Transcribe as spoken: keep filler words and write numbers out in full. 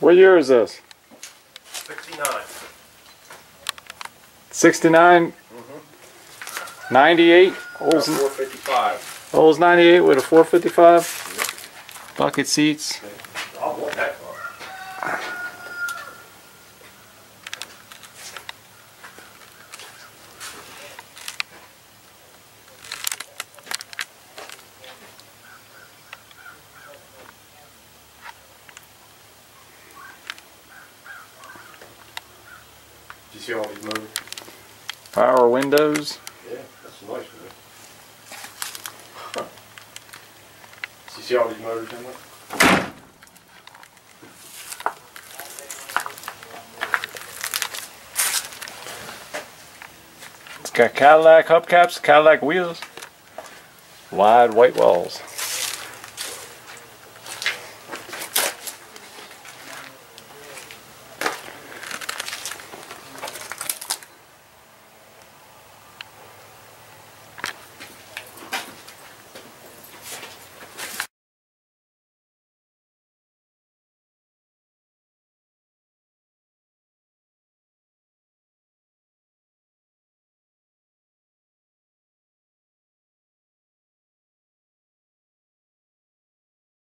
What year is this? sixty-nine. sixty-nine? Mm-hmm. ninety-eight? Olds four fifty-five. Olds ninety-eight with a four fifty-five? Yep. Bucket seats. I want that car. Did you see all these motors? Power windows. Yeah, that's a nice one. Huh. Did you see all these motors in there? It's got Cadillac hubcaps, Cadillac wheels, wide white walls.